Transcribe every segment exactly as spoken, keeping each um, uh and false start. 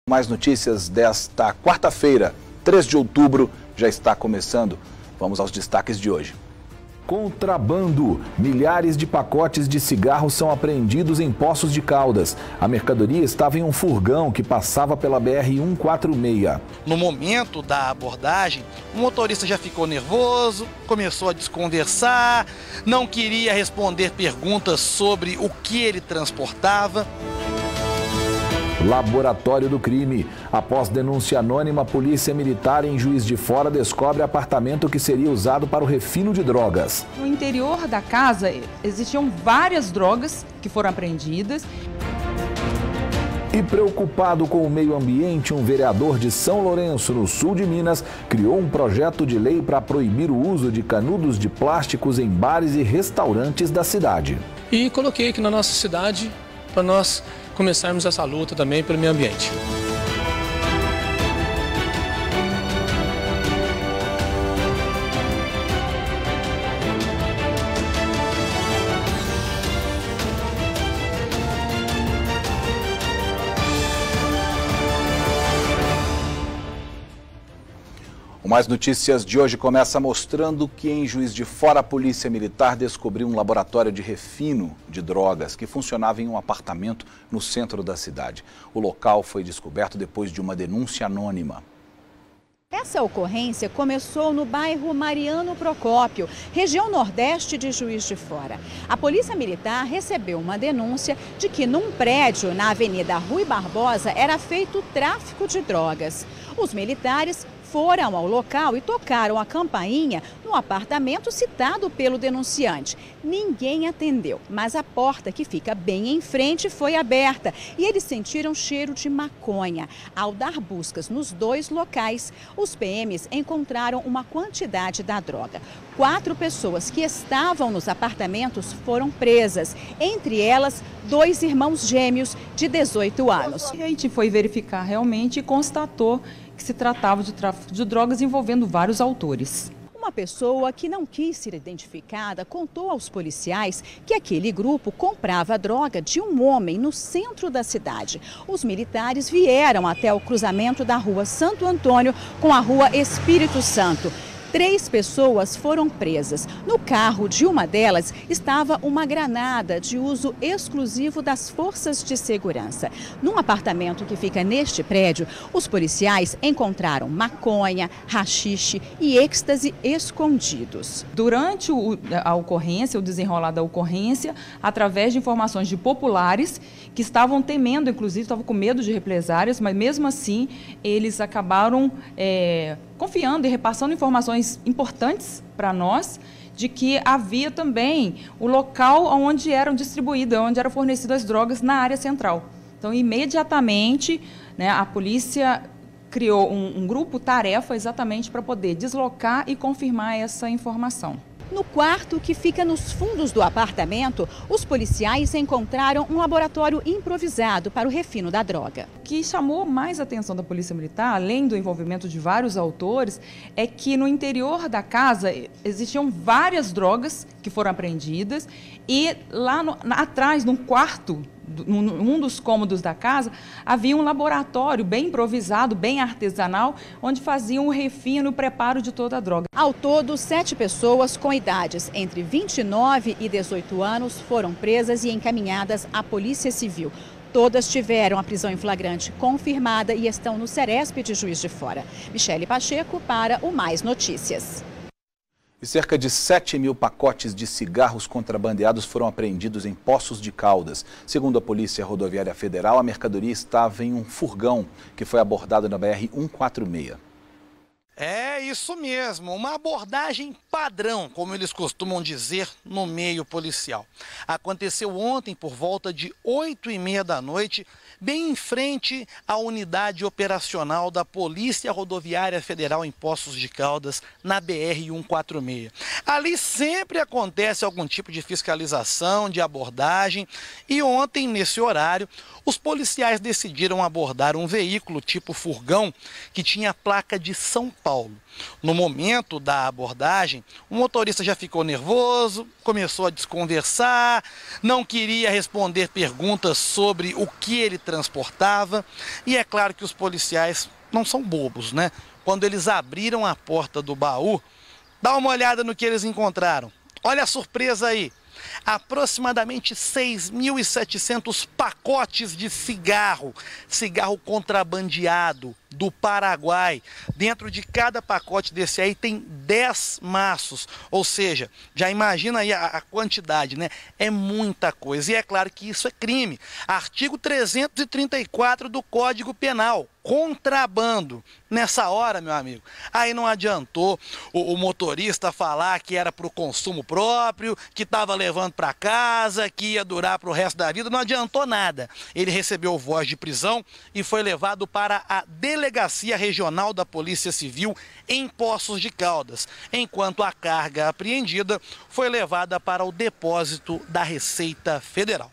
Mais notícias desta quarta-feira, três de outubro, já está começando. Vamos aos destaques de hoje. Contrabando. Milhares de pacotes de cigarros são apreendidos em Poços de Caldas. A mercadoria estava em um furgão que passava pela B R cento e quarenta e seis. No momento da abordagem, o motorista já ficou nervoso, começou a desconversar, não queria responder perguntas sobre o que ele transportava. Laboratório do crime. Após denúncia anônima, a polícia militar em Juiz de Fora descobre apartamento que seria usado para o refino de drogas. No interior da casa existiam várias drogas que foram apreendidas. E preocupado com o meio ambiente, um vereador de São Lourenço, no sul de Minas, criou um projeto de lei para proibir o uso de canudos de plásticos em bares e restaurantes da cidade. E coloquei aqui na nossa cidade para nós começarmos essa luta também pelo meio ambiente. O Mais Notícias de hoje começa mostrando que em Juiz de Fora a Polícia Militar descobriu um laboratório de refino de drogas que funcionava em um apartamento no centro da cidade. O local foi descoberto depois de uma denúncia anônima. Essa ocorrência começou no bairro Mariano Procópio, região nordeste de Juiz de Fora. A Polícia Militar recebeu uma denúncia de que num prédio na Avenida Rui Barbosa era feito tráfico de drogas. Os militares foram ao local e tocaram a campainha no apartamento citado pelo denunciante. Ninguém atendeu, mas a porta que fica bem em frente foi aberta e eles sentiram cheiro de maconha. Ao dar buscas nos dois locais, os P Ms encontraram uma quantidade da droga. Quatro pessoas que estavam nos apartamentos foram presas, entre elas dois irmãos gêmeos de dezoito anos. E a gente foi verificar realmente e constatou que se tratava de tráfico de drogas envolvendo vários autores. Uma pessoa que não quis ser identificada contou aos policiais que aquele grupo comprava droga de um homem no centro da cidade. Os militares vieram até o cruzamento da rua Santo Antônio com a rua Espírito Santo. Três pessoas foram presas. No carro de uma delas estava uma granada de uso exclusivo das forças de segurança. Num apartamento que fica neste prédio, os policiais encontraram maconha, haxixe e êxtase escondidos. Durante o, a ocorrência, o desenrolar da ocorrência, através de informações de populares que estavam temendo, inclusive estavam com medo de represárias, mas mesmo assim eles acabaram é, confiando e repassando informações importantes para nós de que havia também o local onde eram distribuídas, onde eram fornecidas as drogas na área central. Então, imediatamente, né, a polícia criou um, um grupo tarefa exatamente para poder deslocar e confirmar essa informação. No quarto, que fica nos fundos do apartamento, os policiais encontraram um laboratório improvisado para o refino da droga. O que chamou mais a atenção da Polícia Militar, além do envolvimento de vários autores, é que no interior da casa existiam várias drogas que foram apreendidas e lá no, atrás, num quarto, num dos cômodos da casa, havia um laboratório bem improvisado, bem artesanal, onde faziam o refino e o preparo de toda a droga. Ao todo, sete pessoas com idades entre vinte e nove e dezoito anos foram presas e encaminhadas à Polícia Civil. Todas tiveram a prisão em flagrante confirmada e estão no Ceresp de Juiz de Fora. Michele Pacheco para o Mais Notícias. E cerca de sete mil pacotes de cigarros contrabandeados foram apreendidos em Poços de Caldas. Segundo a Polícia Rodoviária Federal, a mercadoria estava em um furgão que foi abordado na B R cento e quarenta e seis. É isso mesmo, uma abordagem padrão, como eles costumam dizer no meio policial. Aconteceu ontem por volta de oito e meia da noite, bem em frente à unidade operacional da Polícia Rodoviária Federal em Poços de Caldas, na B R cento e quarenta e seis. Ali sempre acontece algum tipo de fiscalização, de abordagem, e ontem, nesse horário, os policiais decidiram abordar um veículo tipo furgão que tinha placa de São Paulo. No momento da abordagem, o motorista já ficou nervoso, começou a desconversar, não queria responder perguntas sobre o que ele transportava. E é claro que os policiais não são bobos, né? Quando eles abriram a porta do baú, dá uma olhada no que eles encontraram. Olha a surpresa aí. Aproximadamente seis mil e setecentos pacotes de cigarro, cigarro contrabandeado do Paraguai. Dentro de cada pacote desse aí tem dez maços, ou seja, já imagina aí a, a quantidade, né? É muita coisa e é claro que isso é crime. Artigo trezentos e trinta e quatro do Código Penal, contrabando. Nessa hora, meu amigo, aí não adiantou o, o motorista falar que era para o consumo próprio, que estava levando para casa, que ia durar para o resto da vida, não adiantou nada. Ele recebeu voz de prisão e foi levado para a Delegacia Regional da Polícia Civil em Poços de Caldas, enquanto a carga apreendida foi levada para o depósito da Receita Federal.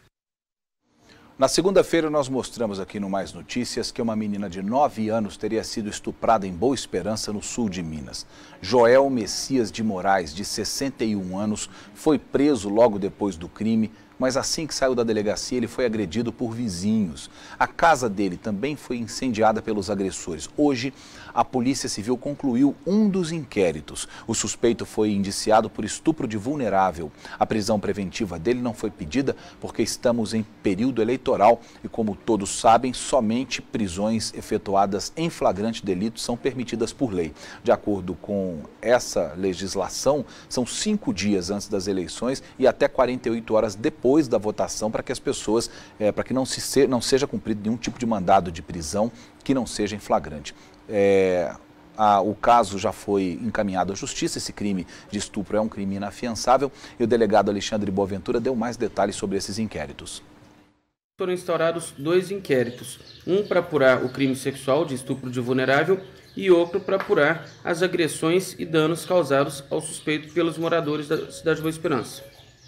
Na segunda-feira, nós mostramos aqui no Mais Notícias que uma menina de nove anos teria sido estuprada em Boa Esperança, no sul de Minas. Joel Messias de Moraes, de sessenta e um anos, foi preso logo depois do crime, mas assim que saiu da delegacia, ele foi agredido por vizinhos. A casa dele também foi incendiada pelos agressores. Hoje, a Polícia Civil concluiu um dos inquéritos. O suspeito foi indiciado por estupro de vulnerável. A prisão preventiva dele não foi pedida porque estamos em período eleitoral e, como todos sabem, somente prisões efetuadas em flagrante delito são permitidas por lei. De acordo com essa legislação, são cinco dias antes das eleições e até quarenta e oito horas depois da votação para que as pessoas, é, para que não, se, não seja cumprido nenhum tipo de mandado de prisão que não seja em flagrante. É, a, o caso já foi encaminhado à justiça. Esse crime de estupro é um crime inafiançável e o delegado Alexandre Boaventura deu mais detalhes sobre esses inquéritos. Foram instaurados dois inquéritos, um para apurar o crime sexual de estupro de vulnerável e outro para apurar as agressões e danos causados ao suspeito pelos moradores da cidade de Boa Esperança.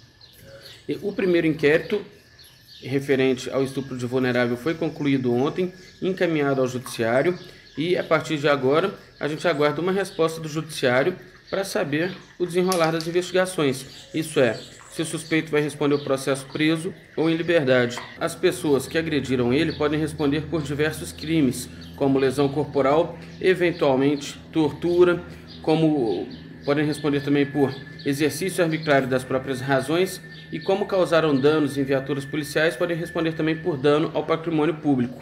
O primeiro inquérito, referente ao estupro de vulnerável, foi concluído ontem, encaminhado ao judiciário e, a partir de agora, a gente aguarda uma resposta do judiciário para saber o desenrolar das investigações. Isso é, se o suspeito vai responder o processo preso ou em liberdade. As pessoas que agrediram ele podem responder por diversos crimes, como lesão corporal, eventualmente tortura, como podem responder também por exercício arbitrário das próprias razões e como causaram danos em viaturas policiais, podem responder também por dano ao patrimônio público.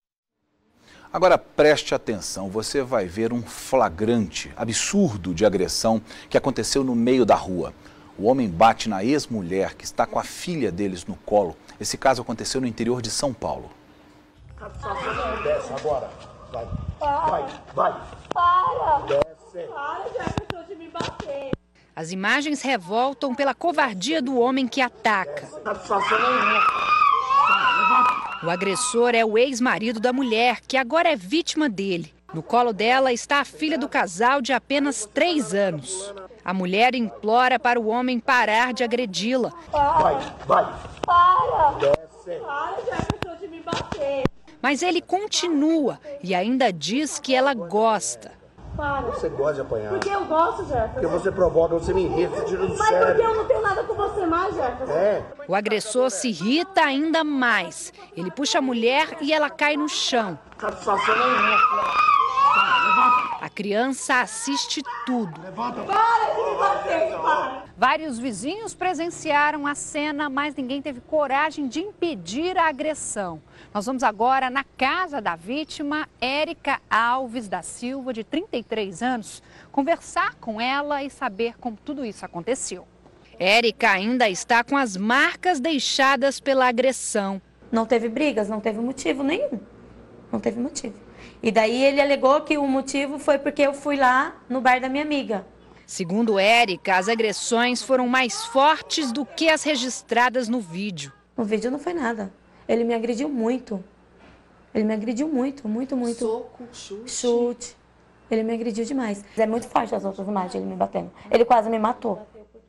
Agora preste atenção, você vai ver um flagrante absurdo de agressão que aconteceu no meio da rua. O homem bate na ex-mulher que está com a filha deles no colo. Esse caso aconteceu no interior de São Paulo. Desce agora. Vai. Vai. Vai. Para. Desce. Para, Jefferson, de me bater. As imagens revoltam pela covardia do homem que ataca. O agressor é o ex-marido da mulher, que agora é vítima dele. No colo dela está a filha do casal de apenas três anos. A mulher implora para o homem parar de agredi-la. Vai, vai. Para. Desce. Para, Jefferson, de me bater. Mas ele continua e ainda diz que ela gosta. Para. Você gosta de apanhar. Porque eu gosto, Jefferson. Porque você provoca, você me irrita, você tira do Mas sério. porque eu não tenho nada com você mais, Jefferson. É. O agressor se irrita ainda mais. Ele puxa a mulher e ela cai no chão. Satisfação nenhuma. A criança assiste tudo. Para de me bater, para. Vários vizinhos presenciaram a cena, mas ninguém teve coragem de impedir a agressão. Nós vamos agora na casa da vítima, Érica Alves da Silva, de trinta e três anos, conversar com ela e saber como tudo isso aconteceu. Érica ainda está com as marcas deixadas pela agressão. Não teve brigas, não teve motivo nenhum. Não teve motivo. E daí ele alegou que o motivo foi porque eu fui lá no bar da minha amiga. Segundo Érica, as agressões foram mais fortes do que as registradas no vídeo. No vídeo não foi nada. Ele me agrediu muito. Ele me agrediu muito, muito, muito. Soco, chute. Chute. Ele me agrediu demais. É muito forte as outras imagens, ele me batendo. Ele quase me matou.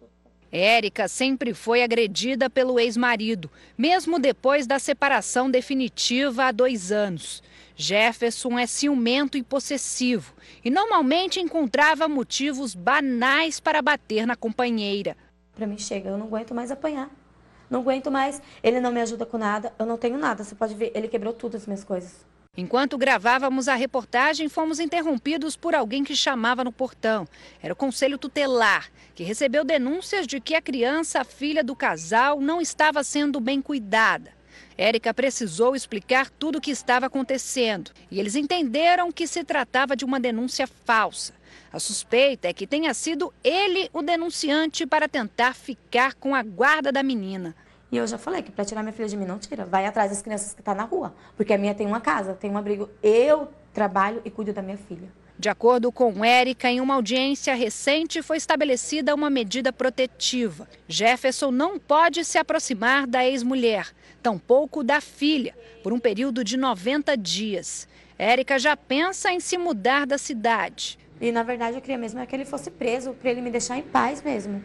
Érica sempre foi agredida pelo ex-marido, mesmo depois da separação definitiva há dois anos. Jefferson é ciumento e possessivo e normalmente encontrava motivos banais para bater na companheira. Para mim chega, eu não aguento mais apanhar. Não aguento mais, ele não me ajuda com nada, eu não tenho nada. Você pode ver, ele quebrou tudo as minhas coisas. Enquanto gravávamos a reportagem, fomos interrompidos por alguém que chamava no portão. Era o Conselho Tutelar, que recebeu denúncias de que a criança, a filha do casal, não estava sendo bem cuidada. Érica precisou explicar tudo o que estava acontecendo e eles entenderam que se tratava de uma denúncia falsa. A suspeita é que tenha sido ele o denunciante para tentar ficar com a guarda da menina. E eu já falei que para tirar minha filha de mim, não tira. Vai atrás das crianças que estão na rua. Porque a minha tem uma casa, tem um abrigo. Eu trabalho e cuido da minha filha. De acordo com Érica, em uma audiência recente foi estabelecida uma medida protetiva. Jefferson não pode se aproximar da ex-mulher, tampouco da filha, por um período de noventa dias. Érica já pensa em se mudar da cidade. E na verdade eu queria mesmo que ele fosse preso, para ele me deixar em paz mesmo.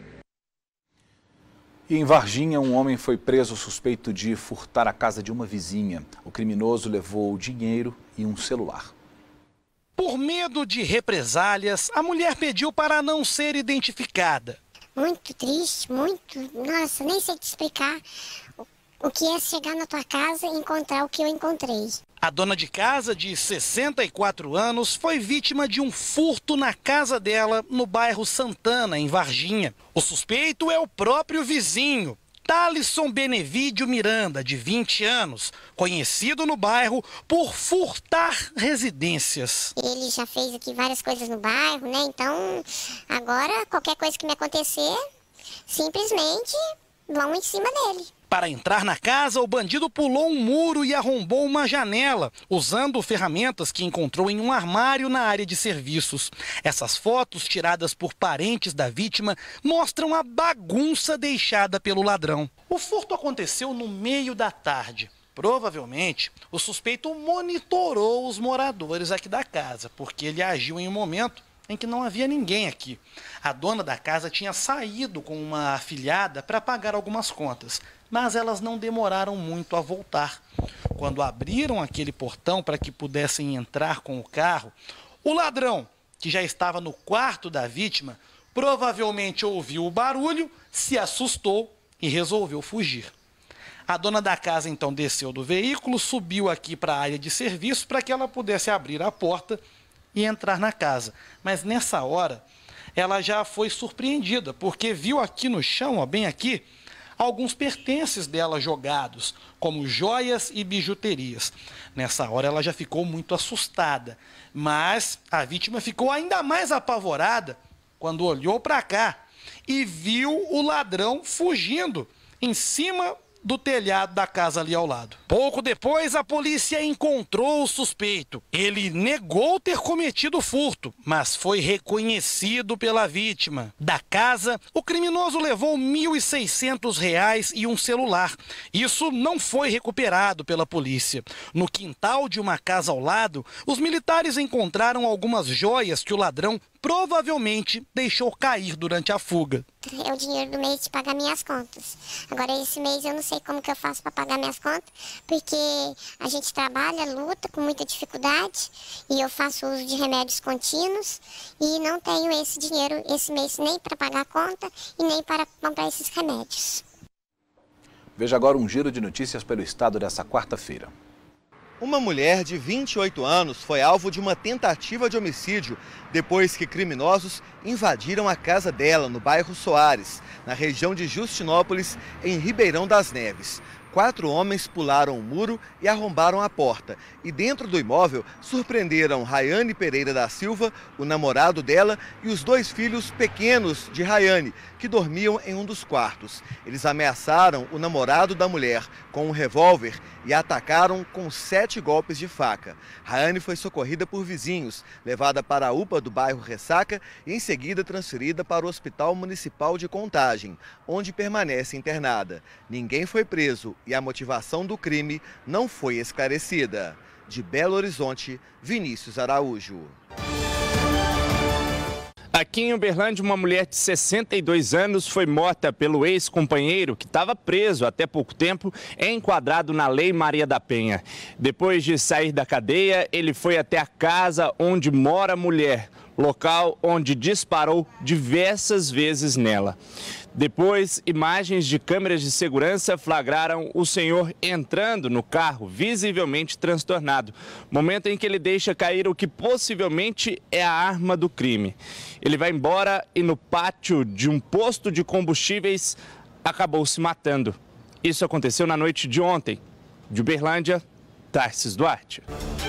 E em Varginha, um homem foi preso suspeito de furtar a casa de uma vizinha. O criminoso levou dinheiro e um celular. Por medo de represálias, a mulher pediu para não ser identificada. Muito triste, muito. Nossa, nem sei te explicar o que é chegar na tua casa e encontrar o que eu encontrei. A dona de casa, de sessenta e quatro anos, foi vítima de um furto na casa dela, no bairro Santana, em Varginha. O suspeito é o próprio vizinho, Thalisson Benevídio Miranda, de vinte anos, conhecido no bairro por furtar residências. Ele já fez aqui várias coisas no bairro, né? Então, agora, qualquer coisa que me acontecer, simplesmente vão em cima dele. Para entrar na casa, o bandido pulou um muro e arrombou uma janela, usando ferramentas que encontrou em um armário na área de serviços. Essas fotos, tiradas por parentes da vítima, mostram a bagunça deixada pelo ladrão. O furto aconteceu no meio da tarde. Provavelmente, o suspeito monitorou os moradores aqui da casa, porque ele agiu em um momento em que não havia ninguém aqui. A dona da casa tinha saído com uma afilhada para pagar algumas contas, mas elas não demoraram muito a voltar. Quando abriram aquele portão para que pudessem entrar com o carro, o ladrão, que já estava no quarto da vítima, provavelmente ouviu o barulho, se assustou e resolveu fugir. A dona da casa então desceu do veículo, subiu aqui para a área de serviço para que ela pudesse abrir a porta e entrar na casa. Mas nessa hora, ela já foi surpreendida, porque viu aqui no chão, ó, bem aqui, alguns pertences dela jogados, como joias e bijuterias. Nessa hora ela já ficou muito assustada, mas a vítima ficou ainda mais apavorada quando olhou para cá e viu o ladrão fugindo em cima do telhado da casa ali ao lado. Pouco depois, a polícia encontrou o suspeito. Ele negou ter cometido o furto, mas foi reconhecido pela vítima. Da casa, o criminoso levou mil e seiscentos reais e um celular. Isso não foi recuperado pela polícia. No quintal de uma casa ao lado, os militares encontraram algumas joias que o ladrão provavelmente deixou cair durante a fuga. É o dinheiro do mês de pagar minhas contas. Agora, esse mês eu não sei como que eu faço para pagar minhas contas, porque a gente trabalha, luta com muita dificuldade e eu faço uso de remédios contínuos e não tenho esse dinheiro esse mês nem para pagar a conta e nem para comprar esses remédios. Veja agora um giro de notícias pelo estado dessa quarta-feira. Uma mulher de vinte e oito anos foi alvo de uma tentativa de homicídio depois que criminosos invadiram a casa dela no bairro Soares, na região de Justinópolis, em Ribeirão das Neves. Quatro homens pularam o muro e arrombaram a porta. E dentro do imóvel surpreenderam Rayane Pereira da Silva, o namorado dela, e os dois filhos pequenos de Rayane, que dormiam em um dos quartos. Eles ameaçaram o namorado da mulher com um revólver e atacaram com sete golpes de faca. Rayane foi socorrida por vizinhos, levada para a U P A do bairro Ressaca e em seguida transferida para o Hospital Municipal de Contagem, onde permanece internada. Ninguém foi preso e a motivação do crime não foi esclarecida. De Belo Horizonte, Vinícius Araújo. Aqui em Uberlândia, uma mulher de sessenta e dois anos foi morta pelo ex-companheiro que estava preso até pouco tempo, enquadrado na Lei Maria da Penha. Depois de sair da cadeia, ele foi até a casa onde mora a mulher, local onde disparou diversas vezes nela. Depois, imagens de câmeras de segurança flagraram o senhor entrando no carro, visivelmente transtornado. Momento em que ele deixa cair o que possivelmente é a arma do crime. Ele vai embora e no pátio de um posto de combustíveis acabou se matando. Isso aconteceu na noite de ontem. De Uberlândia, Tarsis Duarte.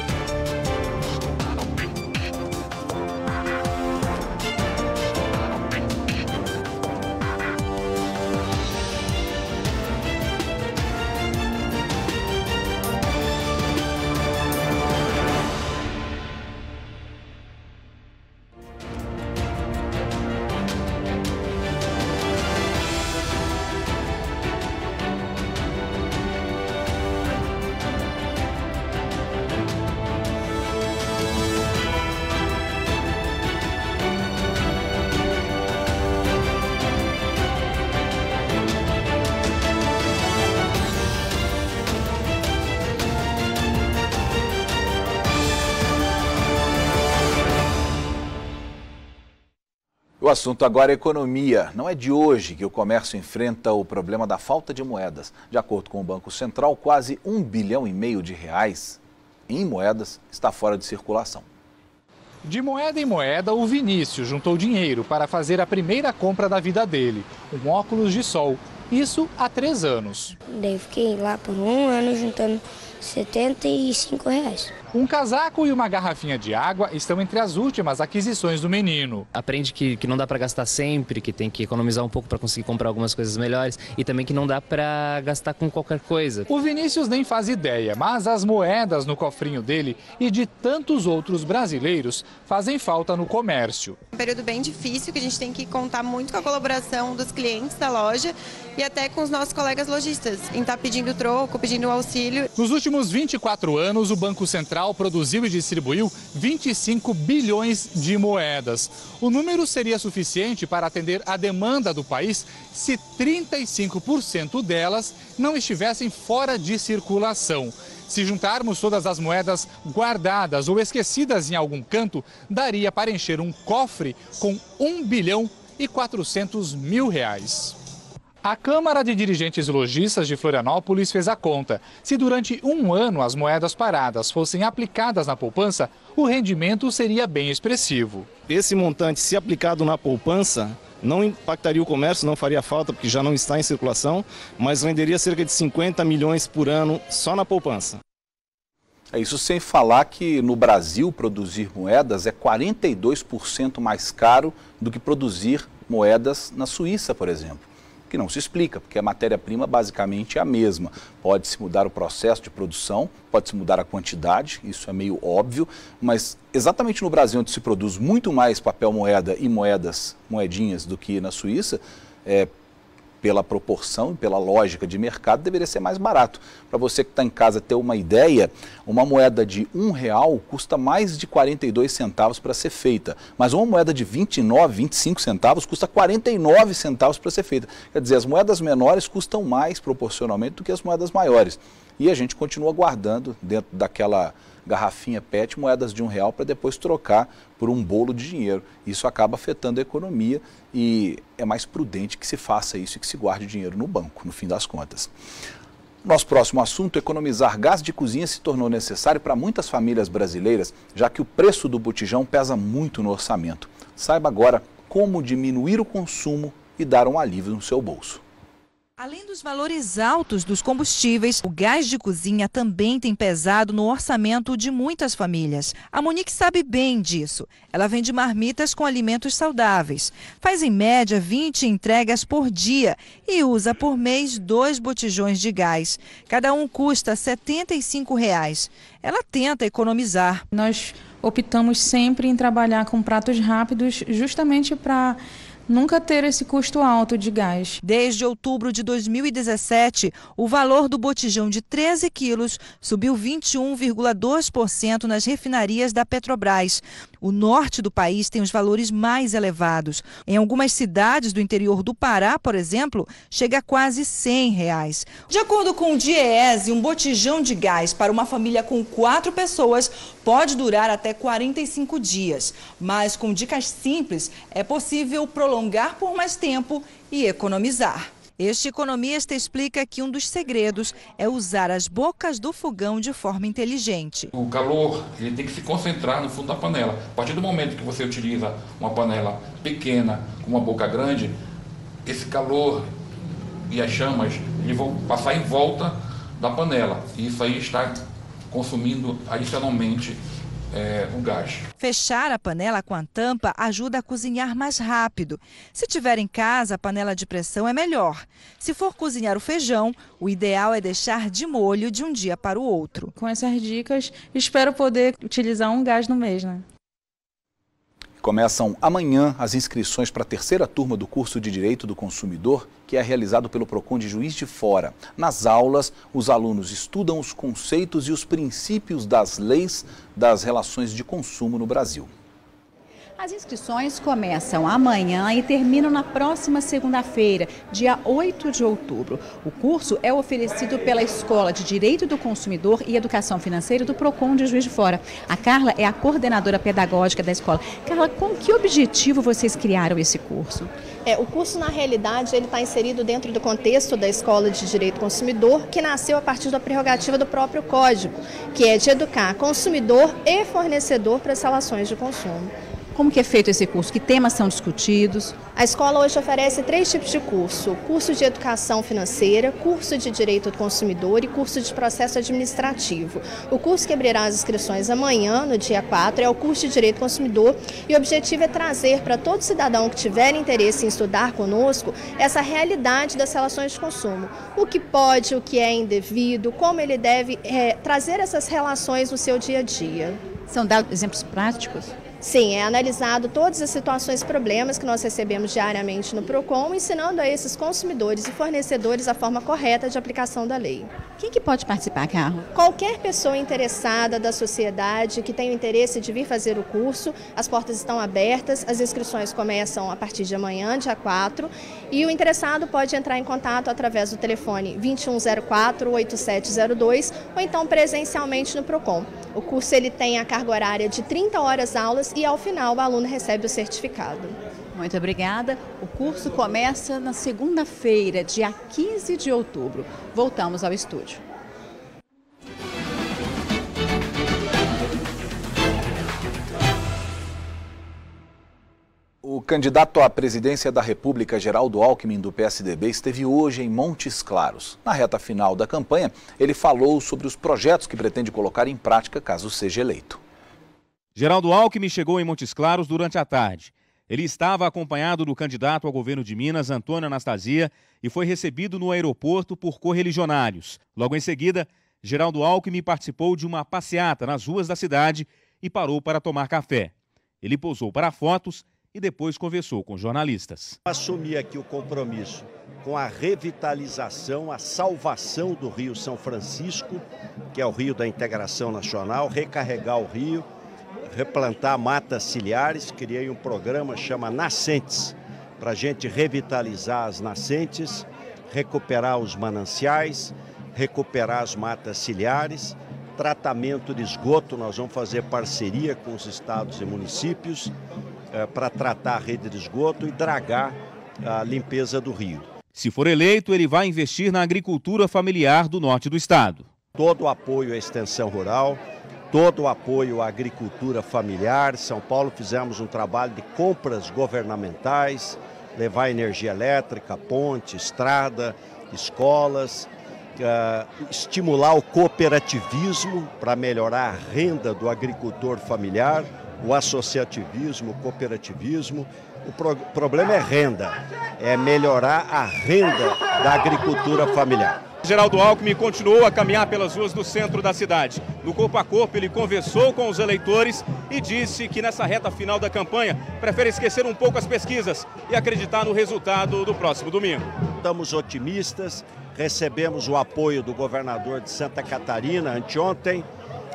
O assunto agora é economia. Não é de hoje que o comércio enfrenta o problema da falta de moedas. De acordo com o Banco Central, quase um bilhão e meio de reais em moedas está fora de circulação. De moeda em moeda, o Vinícius juntou dinheiro para fazer a primeira compra da vida dele, um óculos de sol. Isso há três anos. Daí eu fiquei lá por um ano juntando setenta e cinco reais. Um casaco e uma garrafinha de água estão entre as últimas aquisições do menino. Aprende que, que não dá para gastar sempre, que tem que economizar um pouco para conseguir comprar algumas coisas melhores e também que não dá para gastar com qualquer coisa. O Vinícius nem faz ideia, mas as moedas no cofrinho dele e de tantos outros brasileiros fazem falta no comércio. Um período bem difícil que a gente tem que contar muito com a colaboração dos clientes da loja e até com os nossos colegas lojistas, em estar pedindo troco, pedindo auxílio. Nos últimos vinte e quatro anos, o Banco Central produziu e distribuiu vinte e cinco bilhões de moedas. O número seria suficiente para atender a demanda do país se trinta e cinco por cento delas não estivessem fora de circulação. Se juntarmos todas as moedas guardadas ou esquecidas em algum canto, daria para encher um cofre com um bilhão e quatrocentos mil reais. A Câmara de Dirigentes Lojistas de Florianópolis fez a conta. Se durante um ano as moedas paradas fossem aplicadas na poupança, o rendimento seria bem expressivo. Esse montante, se aplicado na poupança, não impactaria o comércio, não faria falta, porque já não está em circulação, mas renderia cerca de cinquenta milhões por ano só na poupança. É isso sem falar que no Brasil produzir moedas é quarenta e dois por cento mais caro do que produzir moedas na Suíça, por exemplo. Que não se explica, porque a matéria-prima basicamente é a mesma. Pode-se mudar o processo de produção, pode-se mudar a quantidade, isso é meio óbvio, mas exatamente no Brasil, onde se produz muito mais papel moeda e moedas, moedinhas do que na Suíça, é, pela proporção e pela lógica de mercado, deveria ser mais barato. Para você que está em casa ter uma ideia, uma moeda de um real custa mais de quarenta e dois centavos para ser feita, mas uma moeda de vinte e nove, vinte e cinco centavos custa quarenta e nove centavos para ser feita. Quer dizer, as moedas menores custam mais proporcionalmente do que as moedas maiores. E a gente continua guardando dentro daquela garrafinha P E T moedas de um real para depois trocar por um bolo de dinheiro. Isso acaba afetando a economia e é mais prudente que se faça isso e que se guarde dinheiro no banco, no fim das contas. Nosso próximo assunto, economizar gás de cozinha se tornou necessário para muitas famílias brasileiras, já que o preço do botijão pesa muito no orçamento. Saiba agora como diminuir o consumo e dar um alívio no seu bolso. Além dos valores altos dos combustíveis, o gás de cozinha também tem pesado no orçamento de muitas famílias. A Monique sabe bem disso. Ela vende marmitas com alimentos saudáveis. Faz em média vinte entregas por dia e usa por mês dois botijões de gás. Cada um custa setenta e cinco reais. Ela tenta economizar. Nós optamos sempre em trabalhar com pratos rápidos justamente para nunca ter esse custo alto de gás. Desde outubro de dois mil e dezessete, o valor do botijão de treze quilos subiu vinte e um vírgula dois por cento nas refinarias da Petrobras. O norte do país tem os valores mais elevados. Em algumas cidades do interior do Pará, por exemplo, chega a quase cem reais. De acordo com o DIEESE, um botijão de gás para uma família com quatro pessoas pode durar até quarenta e cinco dias. Mas com dicas simples, é possível prolongar por mais tempo e economizar. Este economista explica que um dos segredos é usar as bocas do fogão de forma inteligente. O calor ele tem que se concentrar no fundo da panela. A partir do momento que você utiliza uma panela pequena com uma boca grande, esse calor e as chamas eles vão passar em volta da panela. E isso aí está consumindo adicionalmente É, o gás. Fechar a panela com a tampa ajuda a cozinhar mais rápido. Se tiver em casa, a panela de pressão é melhor. Se for cozinhar o feijão, o ideal é deixar de molho de um dia para o outro. Com essas dicas, espero poder utilizar um gás no mês, né? Começam amanhã as inscrições para a terceira turma do curso de Direito do Consumidor, que é realizado pelo Procon de Juiz de Fora. Nas aulas, os alunos estudam os conceitos e os princípios das leis das relações de consumo no Brasil. As inscrições começam amanhã e terminam na próxima segunda-feira, dia oito de outubro. O curso é oferecido pela Escola de Direito do Consumidor e Educação Financeira do Procon de Juiz de Fora. A Carla é a coordenadora pedagógica da escola. Carla, com que objetivo vocês criaram esse curso? É, o curso, na realidade, ele está inserido dentro do contexto da Escola de Direito do Consumidor, que nasceu a partir da prerrogativa do próprio Código, que é de educar consumidor e fornecedor para as relações de consumo. Como que é feito esse curso? Que temas são discutidos? A escola hoje oferece três tipos de curso: curso de educação financeira, curso de direito do consumidor e curso de processo administrativo. O curso que abrirá as inscrições amanhã, no dia quatro, é o curso de direito do consumidor, e o objetivo é trazer para todo cidadão que tiver interesse em estudar conosco essa realidade das relações de consumo. O que pode, o que é indevido, como ele deve é, trazer essas relações no seu dia a dia. São dados exemplos práticos? Sim, é analisado todas as situações e problemas que nós recebemos diariamente no Procon, ensinando a esses consumidores e fornecedores a forma correta de aplicação da lei. Quem que pode participar, Carla? Qualquer pessoa interessada da sociedade que tenha o interesse de vir fazer o curso, as portas estão abertas, as inscrições começam a partir de amanhã, dia quatro, e o interessado pode entrar em contato através do telefone vinte e um zero quatro, oito sete zero dois ou então presencialmente no Procon. O curso ele tem a carga horária de trinta horas aulas e ao final o aluno recebe o certificado. Muito obrigada. O curso começa na segunda-feira, dia quinze de outubro. Voltamos ao estúdio. O candidato à presidência da República, Geraldo Alckmin, do P S D B, esteve hoje em Montes Claros. Na reta final da campanha, ele falou sobre os projetos que pretende colocar em prática caso seja eleito. Geraldo Alckmin chegou em Montes Claros durante a tarde. Ele estava acompanhado do candidato ao governo de Minas, Antônio Anastasia, e foi recebido no aeroporto por correligionários. Logo em seguida, Geraldo Alckmin participou de uma passeata nas ruas da cidade e parou para tomar café. Ele posou para fotos e depois conversou com jornalistas. Assumi aqui o compromisso com a revitalização, a salvação do Rio São Francisco, que é o Rio da Integração Nacional, recarregar o rio, replantar matas ciliares. Criei um programa chama Nascentes, para a gente revitalizar as nascentes, recuperar os mananciais, recuperar as matas ciliares, tratamento de esgoto. Nós vamos fazer parceria com os estados e municípios é, para tratar a rede de esgoto e dragar a limpeza do rio. Se for eleito, ele vai investir na agricultura familiar do norte do estado. Todo o apoio à extensão rural, todo o apoio à agricultura familiar. Em São Paulo fizemos um trabalho de compras governamentais, levar energia elétrica, ponte, estrada, escolas, uh, estimular o cooperativismo para melhorar a renda do agricultor familiar, o associativismo, o cooperativismo. O pro problema é renda, é melhorar a renda da agricultura familiar. Geraldo Alckmin continuou a caminhar pelas ruas do centro da cidade. No corpo a corpo, ele conversou com os eleitores e disse que nessa reta final da campanha prefere esquecer um pouco as pesquisas e acreditar no resultado do próximo domingo. Estamos otimistas, recebemos o apoio do governador de Santa Catarina anteontem,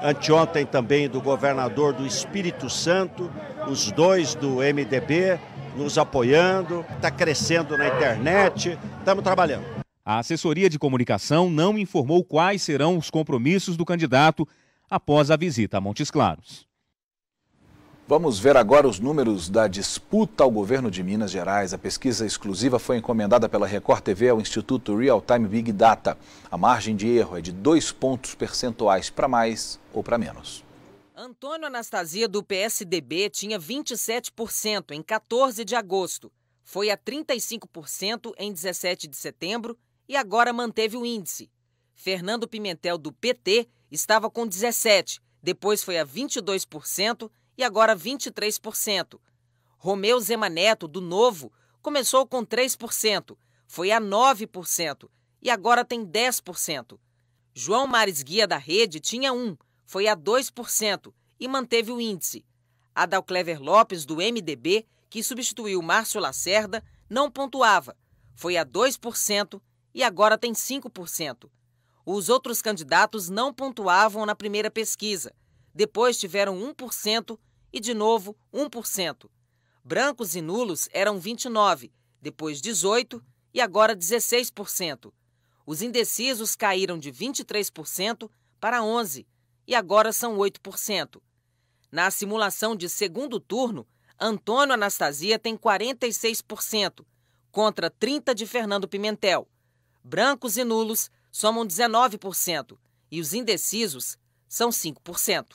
anteontem também do governador do Espírito Santo, os dois do M D B nos apoiando, está crescendo na internet, estamos trabalhando. A assessoria de comunicação não informou quais serão os compromissos do candidato após a visita a Montes Claros. Vamos ver agora os números da disputa ao governo de Minas Gerais. A pesquisa exclusiva foi encomendada pela Record T V ao Instituto Real Time Big Data. A margem de erro é de dois pontos percentuais para mais ou para menos. Antônio Anastasia, do P S D B, tinha vinte e sete por cento em quatorze de agosto. Foi a trinta e cinco por cento em dezessete de setembro e agora manteve o índice. Fernando Pimentel, do P T, estava com dezessete por cento, depois foi a vinte e dois por cento e agora vinte e três por cento. Romeu Zema Neto, do Novo, começou com três por cento, foi a nove por cento e agora tem dez por cento. João Mares Guia, da Rede, tinha um por cento, foi a dois por cento e manteve o índice. Adalclever Lopes, do M D B, que substituiu Márcio Lacerda, não pontuava, foi a dois por cento e agora tem cinco por cento. Os outros candidatos não pontuavam na primeira pesquisa, depois tiveram um por cento e, de novo, um por cento. Brancos e nulos eram vinte e nove por cento, depois dezoito por cento e agora dezesseis por cento. Os indecisos caíram de vinte e três por cento para onze por cento e agora são oito por cento. Na simulação de segundo turno, Antônio Anastasia tem quarenta e seis por cento, contra trinta por cento de Fernando Pimentel. Brancos e nulos somam dezenove por cento e os indecisos são cinco por cento.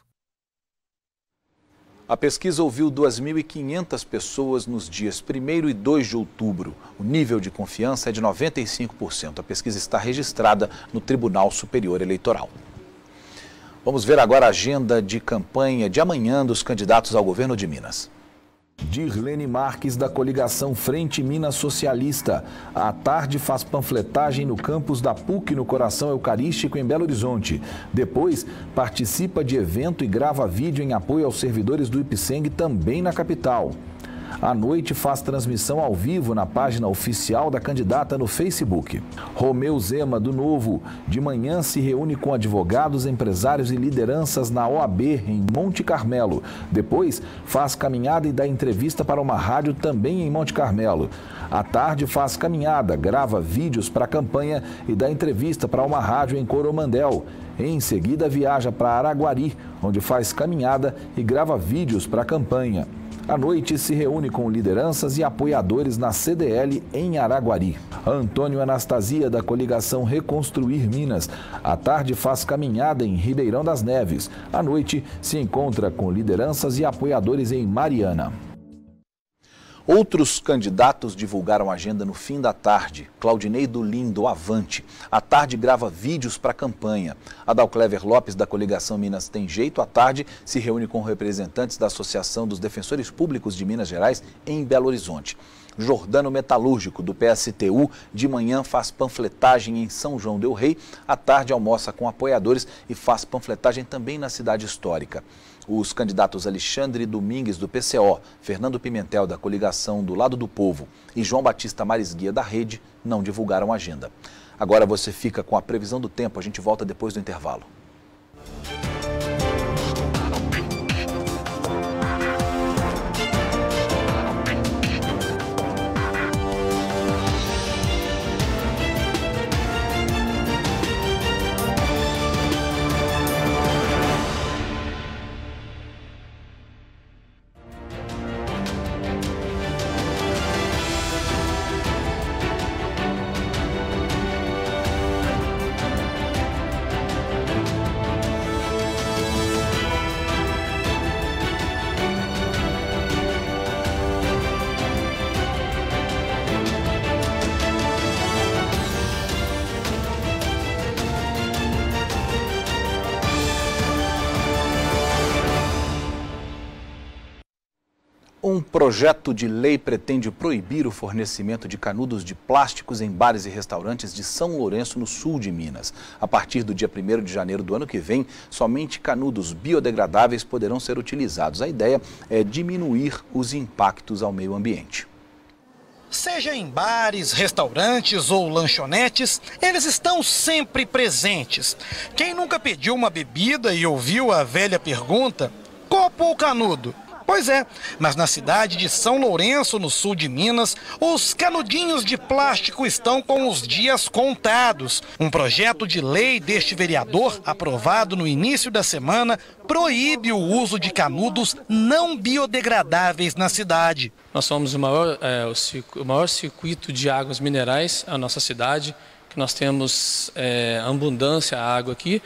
A pesquisa ouviu duas mil e quinhentas pessoas nos dias primeiro e dois de outubro. O nível de confiança é de noventa e cinco por cento. A pesquisa está registrada no Tribunal Superior Eleitoral. Vamos ver agora a agenda de campanha de amanhã dos candidatos ao governo de Minas. Dirlene Marques, da coligação Frente Minas Socialista. À tarde faz panfletagem no campus da P U C no Coração Eucarístico em Belo Horizonte. Depois participa de evento e grava vídeo em apoio aos servidores do Ipseng também na capital. À noite faz transmissão ao vivo na página oficial da candidata no Facebook. Romeu Zema, do Novo, de manhã se reúne com advogados, empresários e lideranças na O A B em Monte Carmelo. Depois faz caminhada e dá entrevista para uma rádio também em Monte Carmelo. À tarde faz caminhada, grava vídeos para a campanha e dá entrevista para uma rádio em Coromandel. Em seguida viaja para Araguari, onde faz caminhada e grava vídeos para a campanha. À noite se reúne com lideranças e apoiadores na C D L em Araguari. Antônio Anastasia, da coligação Reconstruir Minas. À tarde faz caminhada em Ribeirão das Neves. À noite se encontra com lideranças e apoiadores em Mariana. Outros candidatos divulgaram a agenda no fim da tarde. Claudinei do Lindo, Avante. À tarde grava vídeos para a campanha. Adalclever Lopes, da coligação Minas Tem Jeito, à tarde se reúne com representantes da Associação dos Defensores Públicos de Minas Gerais em Belo Horizonte. Jordano Metalúrgico, do P S T U, de manhã faz panfletagem em São João del Rei, à tarde almoça com apoiadores e faz panfletagem também na cidade histórica. Os candidatos Alexandre Domingues, do P C O, Fernando Pimentel, da coligação do Lado do Povo e João Batista Mares Guia, da Rede, não divulgaram a agenda. Agora você fica com a previsão do tempo, a gente volta depois do intervalo. Um projeto de lei pretende proibir o fornecimento de canudos de plásticos em bares e restaurantes de São Lourenço, no sul de Minas. A partir do dia primeiro de janeiro do ano que vem, somente canudos biodegradáveis poderão ser utilizados. A ideia é diminuir os impactos ao meio ambiente. Seja em bares, restaurantes ou lanchonetes, eles estão sempre presentes. Quem nunca pediu uma bebida e ouviu a velha pergunta, copo ou canudo? Pois é, mas na cidade de São Lourenço, no sul de Minas, os canudinhos de plástico estão com os dias contados. Um projeto de lei deste vereador, aprovado no início da semana, proíbe o uso de canudos não biodegradáveis na cidade. Nós somos o maior, é, o, circuito, o maior circuito de águas minerais na nossa cidade, que nós temos é, abundância de água aqui,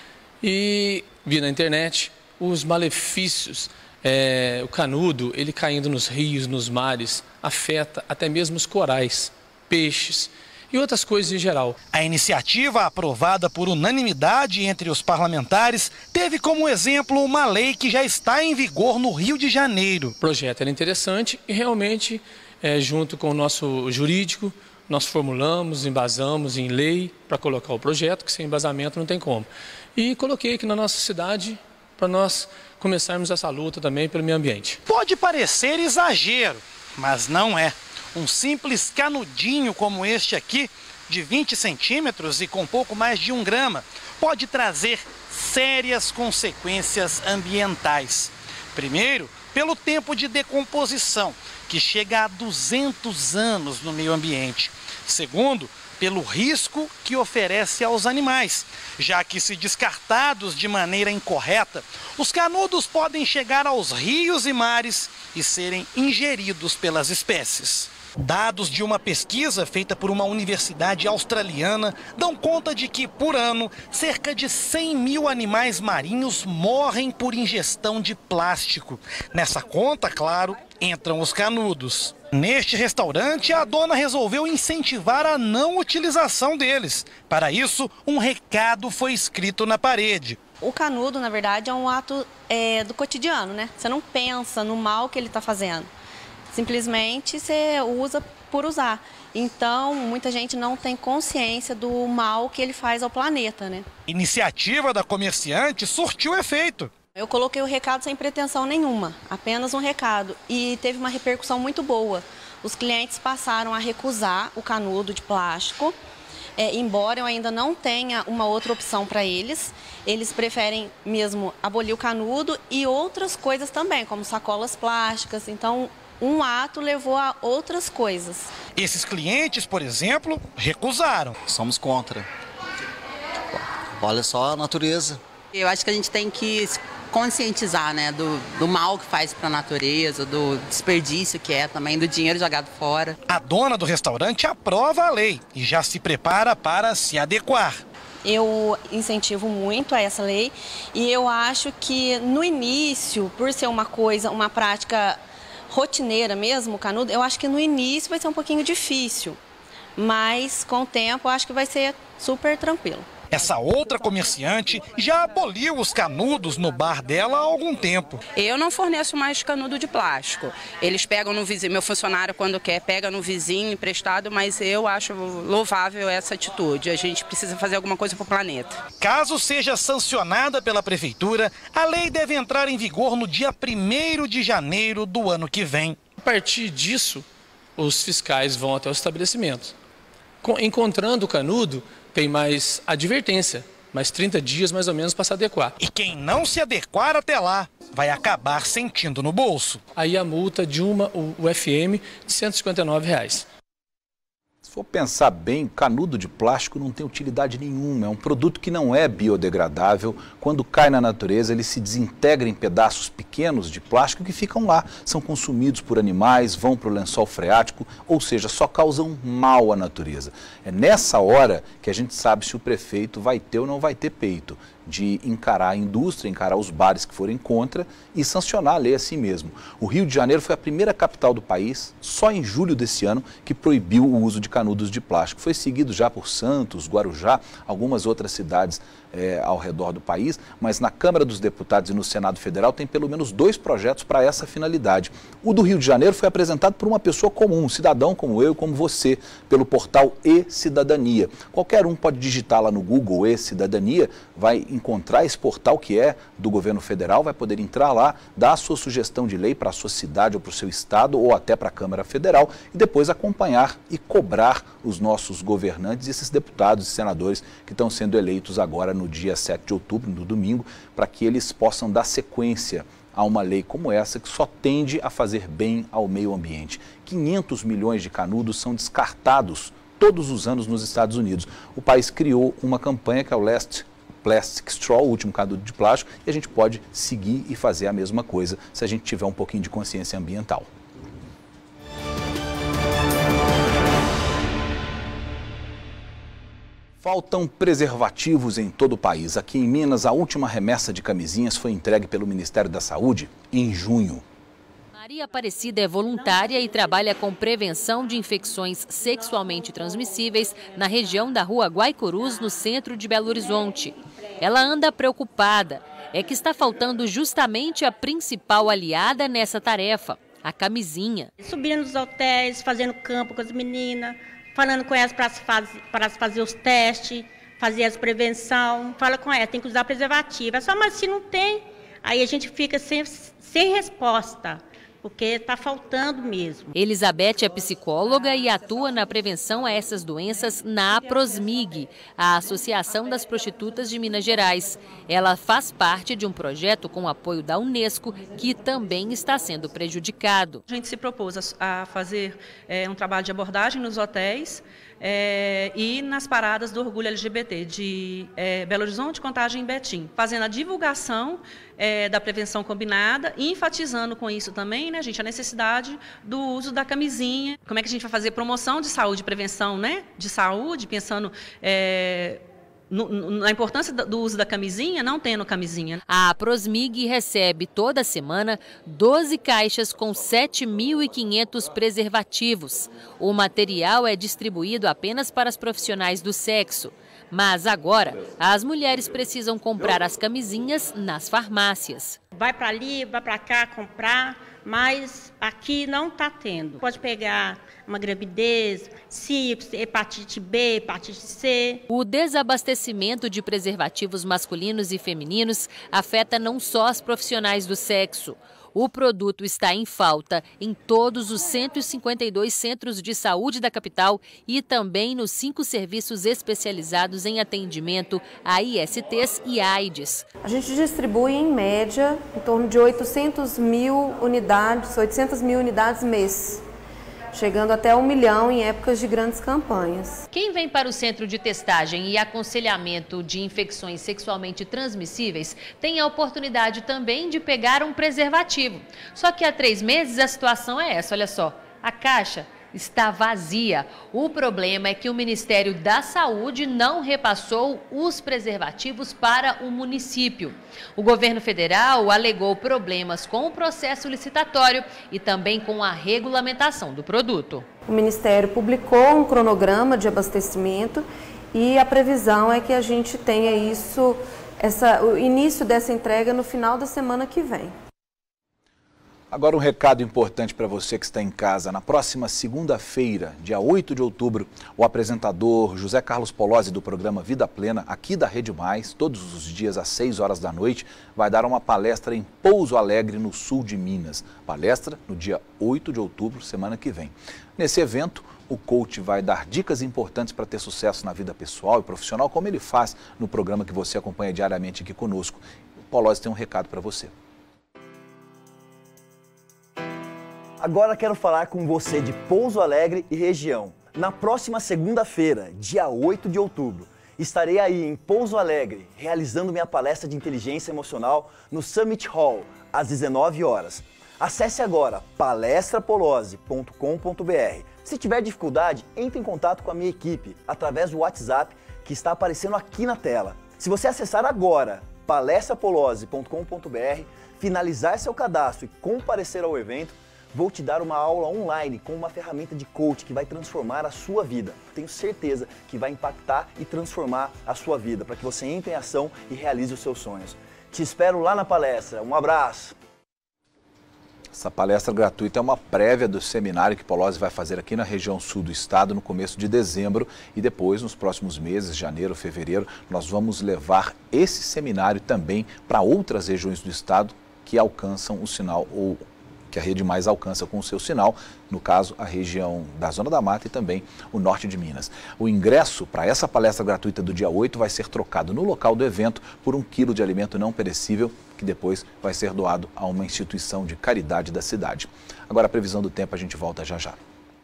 e vi na internet os malefícios. É, o canudo, ele caindo nos rios, nos mares, afeta até mesmo os corais, peixes e outras coisas em geral. A iniciativa, aprovada por unanimidade entre os parlamentares, teve como exemplo uma lei que já está em vigor no Rio de Janeiro. O projeto era interessante e realmente, é, junto com o nosso jurídico, nós formulamos, embasamos em lei para colocar o projeto, que sem embasamento não tem como. E coloquei aqui na nossa cidade para nós começarmos essa luta também pelo meio ambiente. Pode parecer exagero, mas não é. Um simples canudinho como este aqui, de vinte centímetros e com pouco mais de um grama, pode trazer sérias consequências ambientais. Primeiro, pelo tempo de decomposição, que chega a duzentos anos no meio ambiente. Segundo, pelo risco que oferece aos animais, já que, se descartados de maneira incorreta, os canudos podem chegar aos rios e mares e serem ingeridos pelas espécies. Dados de uma pesquisa feita por uma universidade australiana dão conta de que, por ano, cerca de cem mil animais marinhos morrem por ingestão de plástico. Nessa conta, claro, entram os canudos. Neste restaurante, a dona resolveu incentivar a não utilização deles. Para isso, um recado foi escrito na parede. O canudo, na verdade, é um ato é, do cotidiano, né? Você não pensa no mal que ele está fazendo. Simplesmente você usa por usar. Então, muita gente não tem consciência do mal que ele faz ao planeta, né? Iniciativa da comerciante surtiu efeito. Eu coloquei o recado sem pretensão nenhuma, apenas um recado, e teve uma repercussão muito boa. Os clientes passaram a recusar o canudo de plástico, é, embora eu ainda não tenha uma outra opção para eles. Eles preferem mesmo abolir o canudo e outras coisas também, como sacolas plásticas. Então, um ato levou a outras coisas. Esses clientes, por exemplo, recusaram. Somos contra. Olha só a natureza. Eu acho que a gente tem que conscientizar, né, do, do mal que faz para a natureza, do desperdício que é também, do dinheiro jogado fora. A dona do restaurante aprova a lei e já se prepara para se adequar. Eu incentivo muito a essa lei e eu acho que no início, por ser uma coisa, uma prática rotineira mesmo, o canudo, eu acho que no início vai ser um pouquinho difícil, mas com o tempo eu acho que vai ser super tranquilo. Essa outra comerciante já aboliu os canudos no bar dela há algum tempo. Eu não forneço mais canudo de plástico. Eles pegam no vizinho, meu funcionário quando quer pega no vizinho emprestado, mas eu acho louvável essa atitude. A gente precisa fazer alguma coisa para o planeta. Caso seja sancionada pela prefeitura, a lei deve entrar em vigor no dia primeiro de janeiro do ano que vem. A partir disso, os fiscais vão até o estabelecimento. Encontrando o canudo, tem mais advertência, mais trinta dias mais ou menos para se adequar. E quem não se adequar até lá, vai acabar sentindo no bolso. Aí a multa de uma U F M de cento e cinquenta e nove reais. Se for pensar bem, canudo de plástico não tem utilidade nenhuma. É um produto que não é biodegradável. Quando cai na natureza, ele se desintegra em pedaços pequenos de plástico que ficam lá. São consumidos por animais, vão para o lençol freático, ou seja, só causam mal à natureza. É nessa hora que a gente sabe se o prefeito vai ter ou não vai ter peito de encarar a indústria, encarar os bares que forem contra e sancionar a lei assim mesmo. O Rio de Janeiro foi a primeira capital do país, só em julho desse ano, que proibiu o uso de canudos. canudos de plástico. Foi seguido já por Santos, Guarujá, algumas outras cidades é, ao redor do país, mas na Câmara dos Deputados e no Senado Federal tem pelo menos dois projetos para essa finalidade. O do Rio de Janeiro foi apresentado por uma pessoa comum, um cidadão como eu, como você, pelo portal E-Cidadania. Qualquer um pode digitar lá no Google E-Cidadania, vai encontrar esse portal que é do governo federal, vai poder entrar lá, dar a sua sugestão de lei para a sua cidade ou para o seu estado ou até para a Câmara Federal e depois acompanhar e cobrar os nossos governantes, esses deputados e senadores que estão sendo eleitos agora no dia sete de outubro, no domingo, para que eles possam dar sequência a uma lei como essa que só tende a fazer bem ao meio ambiente. quinhentos milhões de canudos são descartados todos os anos nos Estados Unidos. O país criou uma campanha que é o Last Plastic Straw, o último canudo de plástico, e a gente pode seguir e fazer a mesma coisa se a gente tiver um pouquinho de consciência ambiental. Faltam preservativos em todo o país. Aqui em Minas, a última remessa de camisinhas foi entregue pelo Ministério da Saúde em junho. Maria Aparecida é voluntária e trabalha com prevenção de infecções sexualmente transmissíveis na região da Rua Guaicurus, no centro de Belo Horizonte. Ela anda preocupada. É que está faltando justamente a principal aliada nessa tarefa, a camisinha. Subindo nos hotéis, fazendo campo com as meninas, falando com elas para faz, fazer os testes, fazer as prevenção. Fala com elas, tem que usar preservativo. É só, mas se não tem, aí a gente fica sem, sem resposta, porque está faltando mesmo. Elizabeth é psicóloga e atua na prevenção a essas doenças na APROSMIG, a Associação das Prostitutas de Minas Gerais. Ela faz parte de um projeto com apoio da Unesco, que também está sendo prejudicado. A gente se propôs a fazer é, um trabalho de abordagem nos hotéis é, e nas paradas do Orgulho L G B T de é, Belo Horizonte, Contagem e Betim, fazendo a divulgação é, da prevenção combinada e enfatizando com isso também, né, gente, a necessidade do uso da camisinha. Como é que a gente vai fazer promoção de saúde, prevenção, né, de saúde, pensando é, no, na importância do uso da camisinha, não tendo camisinha. A APROSMIG recebe toda semana doze caixas com sete mil e quinhentos preservativos. O material é distribuído apenas para as profissionais do sexo. Mas agora, as mulheres precisam comprar as camisinhas nas farmácias. Vai para ali, vai para cá comprar, mas aqui não está tendo. Pode pegar uma gravidez, sífilis, hepatite B, hepatite C. O desabastecimento de preservativos masculinos e femininos afeta não só as profissionais do sexo. O produto está em falta em todos os cento e cinquenta e dois centros de saúde da capital e também nos cinco serviços especializados em atendimento a I S Ts e AIDS. A gente distribui, em média, em torno de oitocentas mil unidades, oitocentas mil unidades mês, chegando até um milhão em épocas de grandes campanhas. Quem vem para o Centro de Testagem e Aconselhamento de Infecções Sexualmente Transmissíveis tem a oportunidade também de pegar um preservativo. Só que há três meses a situação é essa, olha só, a caixa está vazia. O problema é que o Ministério da Saúde não repassou os preservativos para o município. O governo federal alegou problemas com o processo licitatório e também com a regulamentação do produto. O Ministério publicou um cronograma de abastecimento e a previsão é que a gente tenha isso, essa, o início dessa entrega no final da semana que vem. Agora um recado importante para você que está em casa. Na próxima segunda-feira, dia oito de outubro, o apresentador José Carlos Polozzi do programa Vida Plena, aqui da Rede Mais, todos os dias às seis horas da noite, vai dar uma palestra em Pouso Alegre, no sul de Minas. Palestra no dia oito de outubro, semana que vem. Nesse evento, o coach vai dar dicas importantes para ter sucesso na vida pessoal e profissional, como ele faz no programa que você acompanha diariamente aqui conosco. O Polozzi tem um recado para você. Agora quero falar com você de Pouso Alegre e região. Na próxima segunda-feira, dia oito de outubro, estarei aí em Pouso Alegre, realizando minha palestra de inteligência emocional no Summit Hall, às dezenove horas. Acesse agora palestra polozzi ponto com ponto br. Se tiver dificuldade, entre em contato com a minha equipe através do WhatsApp que está aparecendo aqui na tela. Se você acessar agora palestra polozzi ponto com ponto br, finalizar seu cadastro e comparecer ao evento, Vou te dar uma aula online com uma ferramenta de coach que vai transformar a sua vida. Tenho certeza que vai impactar e transformar a sua vida para que você entre em ação e realize os seus sonhos. Te espero lá na palestra. Um abraço! Essa palestra gratuita é uma prévia do seminário que Polozzi vai fazer aqui na região sul do estado no começo de dezembro e depois, nos próximos meses, janeiro, fevereiro, nós vamos levar esse seminário também para outras regiões do estado que alcançam o sinal ou que a rede mais alcança com o seu sinal, no caso a região da Zona da Mata e também o norte de Minas. O ingresso para essa palestra gratuita do dia oito vai ser trocado no local do evento por um quilo de alimento não perecível que depois vai ser doado a uma instituição de caridade da cidade. Agora a previsão do tempo, a gente volta já já.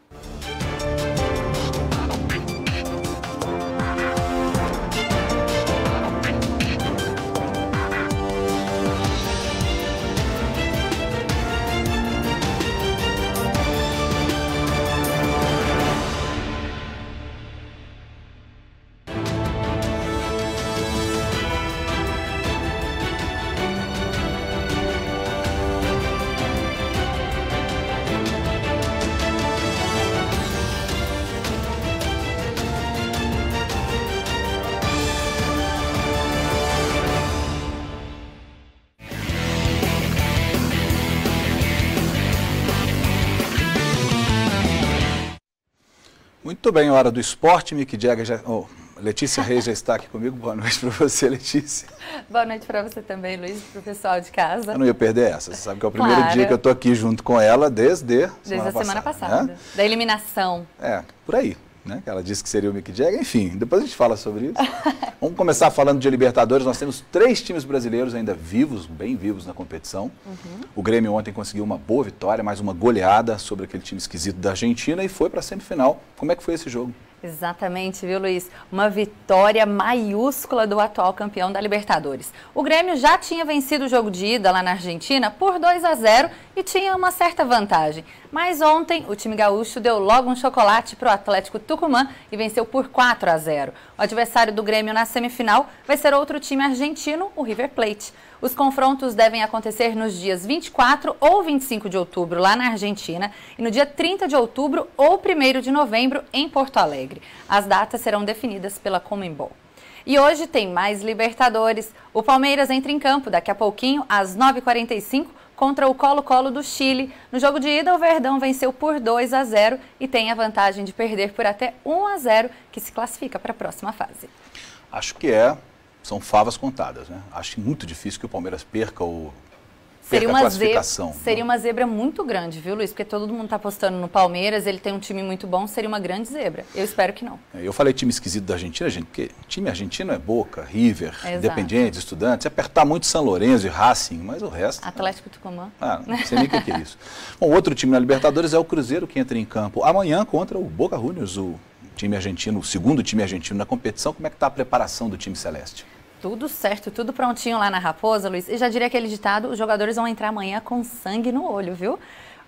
Muito bem, hora do esporte. Mick Jagger já... Oh, Letícia Reis já está aqui comigo. Boa noite para você, Letícia. Boa noite para você também, Luiz, para o pessoal de casa. Eu não ia perder essa. Você sabe que é o primeiro Claro. dia que eu estou aqui junto com ela desde, Desde semana a semana passada. passada, Né? da eliminação. É, por aí. Né? Ela disse que seria o Mick Jagger. Enfim, depois a gente fala sobre isso. Vamos começar falando de Libertadores. Nós temos três times brasileiros ainda vivos, bem vivos na competição. Uhum. O Grêmio ontem conseguiu uma boa vitória, mais uma goleada sobre aquele time esquisito da Argentina e foi para a semifinal. Como é que foi esse jogo? Exatamente, viu, Luiz? Uma vitória maiúscula do atual campeão da Libertadores. O Grêmio já tinha vencido o jogo de ida lá na Argentina por dois a zero e tinha uma certa vantagem. Mas ontem o time gaúcho deu logo um chocolate para o Atlético Tucumã e venceu por quatro a zero. O adversário do Grêmio na semifinal vai ser outro time argentino, o River Plate. Os confrontos devem acontecer nos dias vinte e quatro ou vinte e cinco de outubro lá na Argentina e no dia trinta de outubro ou primeiro de novembro em Porto Alegre. As datas serão definidas pela Conmebol. E hoje tem mais Libertadores. O Palmeiras entra em campo daqui a pouquinho, às nove e quarenta e cinco, contra o Colo-Colo do Chile. No jogo de ida, o Verdão venceu por dois a zero e tem a vantagem de perder por até um a zero, que se classifica para a próxima fase. Acho que é, são favas contadas, né? Acho muito difícil que o Palmeiras perca o Seria perca a uma, classificação. zebra, seria uma zebra muito grande, viu, Luiz? Porque todo mundo está apostando no Palmeiras, ele tem um time muito bom, seria uma grande zebra. Eu espero que não. Eu falei time esquisito da Argentina, gente, porque time argentino é Boca, River, Exato. Independiente, Estudantes, apertar muito São Lourenço e Racing, mas o resto... Atlético Tucumã. Ah, não sei nem o que, que é isso. Bom, outro time na Libertadores é o Cruzeiro, que entra em campo amanhã contra o Boca Juniors, o time argentino, o segundo time argentino na competição. Como é que está a preparação do time celeste? Tudo certo, tudo prontinho lá na Raposa, Luiz. E já diria aquele ditado, os jogadores vão entrar amanhã com sangue no olho, viu?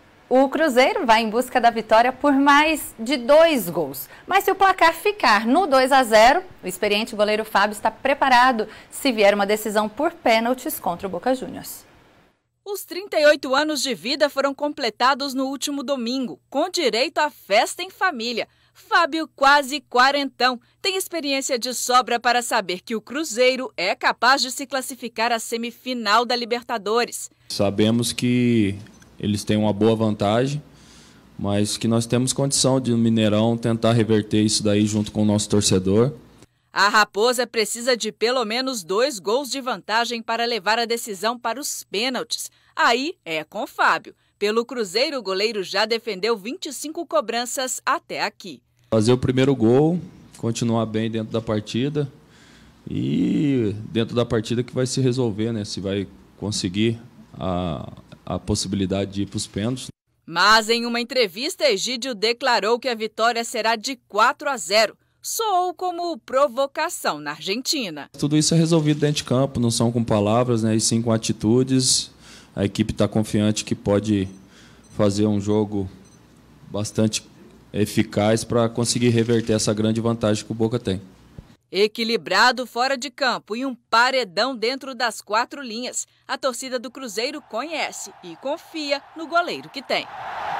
O Cruzeiro vai em busca da vitória por mais de dois gols. Mas se o placar ficar no dois a zero, o experiente goleiro Fábio está preparado se vier uma decisão por pênaltis contra o Boca Juniors. Os trinta e oito anos de vida foram completados no último domingo, com direito à festa em família. Fábio, quase quarentão, tem experiência de sobra para saber que o Cruzeiro é capaz de se classificar à semifinal da Libertadores. Sabemos que eles têm uma boa vantagem, mas que nós temos condição de, no Mineirão, tentar reverter isso daí junto com o nosso torcedor. A Raposa precisa de pelo menos dois gols de vantagem para levar a decisão para os pênaltis. Aí é com Fábio. Pelo Cruzeiro, o goleiro já defendeu vinte e cinco cobranças até aqui. Fazer o primeiro gol, continuar bem dentro da partida e dentro da partida que vai se resolver, né? Se vai conseguir a, a possibilidade de ir para os pênaltis. Mas em uma entrevista, Egídio declarou que a vitória será de quatro a zero. Soou como provocação na Argentina. Tudo isso é resolvido dentro de campo, não são com palavras, né? E sim com atitudes. A equipe está confiante que pode fazer um jogo bastante eficaz para conseguir reverter essa grande vantagem que o Boca tem. Equilibrado fora de campo e um paredão dentro das quatro linhas. A torcida do Cruzeiro conhece e confia no goleiro que tem.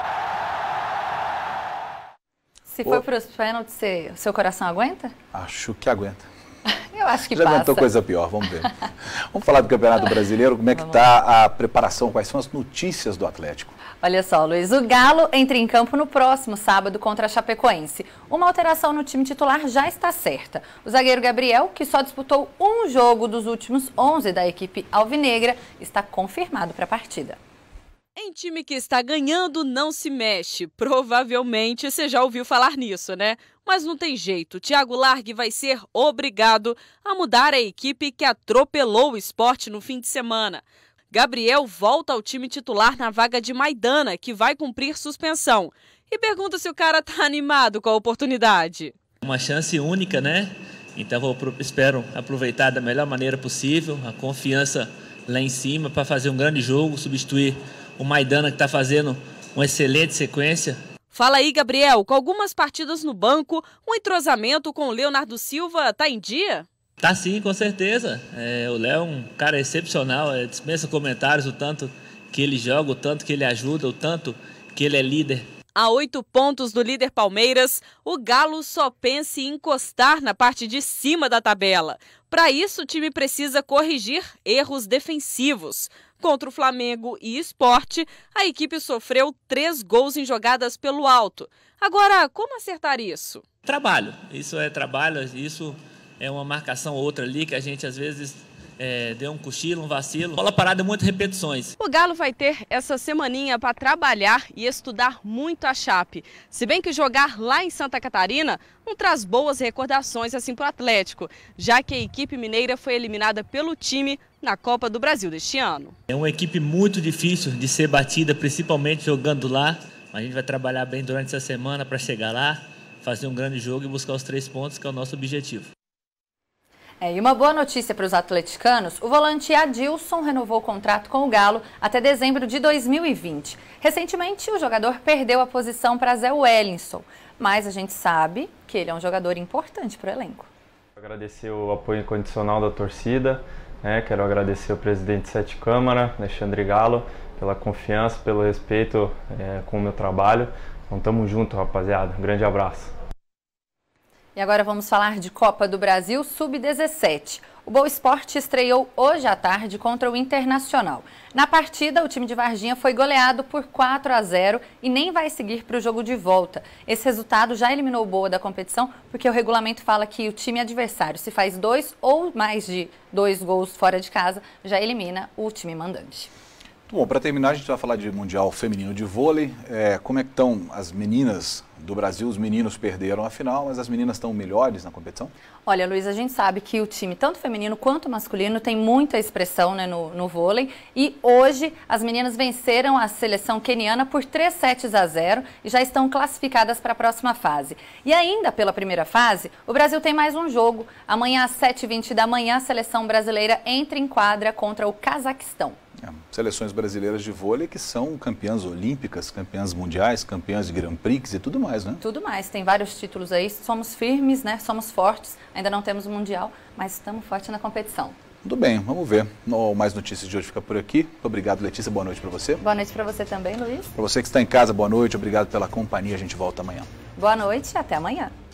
Se for para os pênaltis, seu coração aguenta? Acho que aguenta. Eu acho que Já passa. aguentou coisa pior, vamos ver. Vamos falar do Campeonato Brasileiro, como é que está a preparação, quais são as notícias do Atlético? Olha só, Luiz, o Galo entra em campo no próximo sábado contra a Chapecoense. Uma alteração no time titular já está certa. O zagueiro Gabriel, que só disputou um jogo dos últimos onze da equipe alvinegra, está confirmado para a partida. Em time que está ganhando, não se mexe. Provavelmente você já ouviu falar nisso, né? Mas não tem jeito. Thiago Largue vai ser obrigado a mudar a equipe que atropelou o Sport no fim de semana. Gabriel volta ao time titular na vaga de Maidana, que vai cumprir suspensão. E pergunta se o cara tá animado com a oportunidade. Uma chance única, né? Então vou, espero aproveitar da melhor maneira possível, a confiança lá em cima para fazer um grande jogo, substituir o Maidana que está fazendo uma excelente sequência. Fala aí, Gabriel, com algumas partidas no banco, o entrosamento com o Leonardo Silva tá em dia? Tá sim, com certeza. É, o Léo é um cara excepcional, é, dispensa comentários o tanto que ele joga, o tanto que ele ajuda, o tanto que ele é líder. A oito pontos do líder Palmeiras, o Galo só pensa em encostar na parte de cima da tabela. Para isso, o time precisa corrigir erros defensivos. Contra o Flamengo e Sport, a equipe sofreu três gols em jogadas pelo alto. Agora, como acertar isso? Trabalho. Isso é trabalho, isso é uma marcação ou outra ali que a gente às vezes é, deu um cochilo, um vacilo. Bola parada, muitas repetições. O Galo vai ter essa semaninha para trabalhar e estudar muito a Chape. Se bem que jogar lá em Santa Catarina não traz boas recordações assim para o Atlético, já que a equipe mineira foi eliminada pelo time na Copa do Brasil deste ano. É uma equipe muito difícil de ser batida, principalmente jogando lá. A gente vai trabalhar bem durante essa semana para chegar lá, fazer um grande jogo e buscar os três pontos, que é o nosso objetivo. É, e uma boa notícia para os atleticanos, o volante Adilson renovou o contrato com o Galo até dezembro de dois mil e vinte. Recentemente, o jogador perdeu a posição para Zé Wellington, mas a gente sabe que ele é um jogador importante para o elenco. Agradecer o apoio incondicional da torcida, né? Quero agradecer o presidente Sete Câmara, Alexandre Galo, pela confiança, pelo respeito é, com o meu trabalho. Então, tamo junto, rapaziada. Um grande abraço. E agora vamos falar de Copa do Brasil sub dezessete. O Boa Esporte estreou hoje à tarde contra o Internacional. Na partida, o time de Varginha foi goleado por quatro a zero e nem vai seguir para o jogo de volta. Esse resultado já eliminou o Boa da competição, porque o regulamento fala que o time adversário, se faz dois ou mais de dois gols fora de casa, já elimina o time mandante. Bom, para terminar, a gente vai falar de Mundial Feminino de Vôlei. É, como é que estão as meninas do Brasil? Os meninos perderam a final, mas as meninas estão melhores na competição? Olha, Luiz, a gente sabe que o time, tanto feminino quanto masculino, tem muita expressão, né, no, no vôlei. E hoje as meninas venceram a seleção queniana por três sets a zero e já estão classificadas para a próxima fase. E ainda pela primeira fase, o Brasil tem mais um jogo. Amanhã às sete e vinte da manhã, a seleção brasileira entra em quadra contra o Cazaquistão. É, seleções brasileiras de vôlei que são campeãs olímpicas, campeãs mundiais, campeãs de Grand Prix e tudo mais, né? Tudo mais, tem vários títulos aí, somos firmes, né? Somos fortes, ainda não temos o Mundial, mas estamos fortes na competição. Tudo bem, vamos ver. No Mais Notícias de hoje fica por aqui. Muito obrigado, Letícia, boa noite para você. Boa noite para você também, Luiz. Para você que está em casa, boa noite, obrigado pela companhia, a gente volta amanhã. Boa noite e até amanhã.